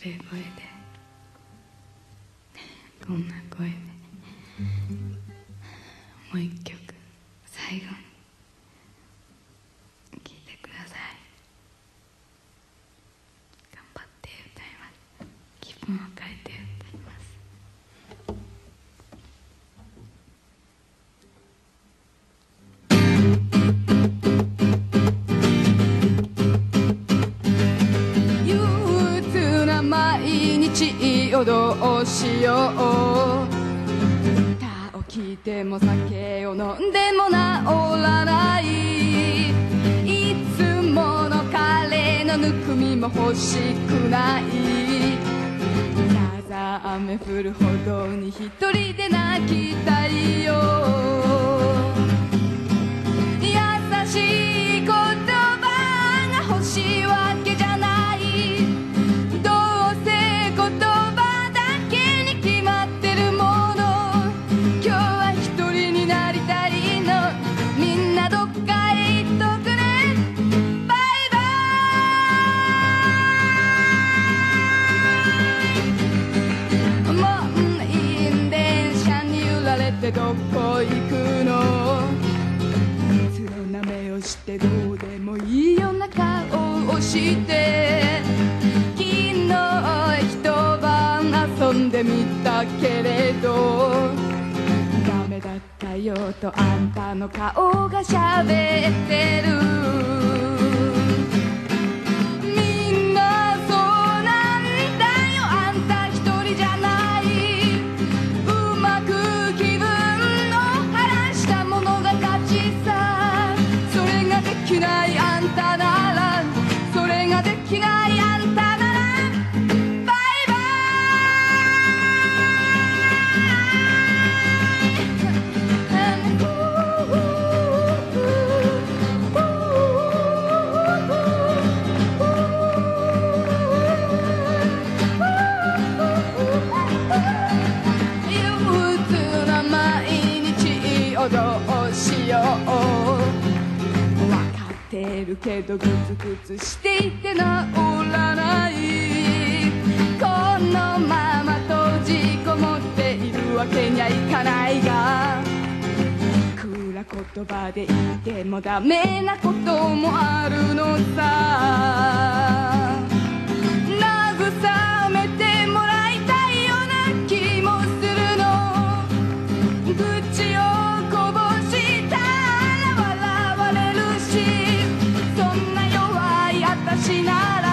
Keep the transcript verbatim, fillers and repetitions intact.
れ声でこんな声でもう一曲最後に聴いてください。頑張って歌います。気分を変えて歌います。どうしよう、歌を聴いても酒を飲んでも治らない、いつもの彼のぬくみも欲しくない、風雨降るほどに一人で泣きたいよ、優しい言葉が欲しいわけじゃない、どうせ言葉どこ行くの、つろな目をしてどうでもいいような顔をして、昨日一晩遊んでみたけれどダメだったよとあんたの顔が喋ってる、みんなそうなんだよ、あんた一人じゃない、うまく気分できないあんたなら、それができないあんたなら、バイバイ。憂鬱な毎日をどうしよう、てるけどグツグツしていて治らない、このまま閉じこもっているわけにはいかないが、暗言葉で言ってもダメなこともあるのさ、慰めてもらいたいような気もするの、愚痴をこぼしたら笑われるし、そんな弱い私なら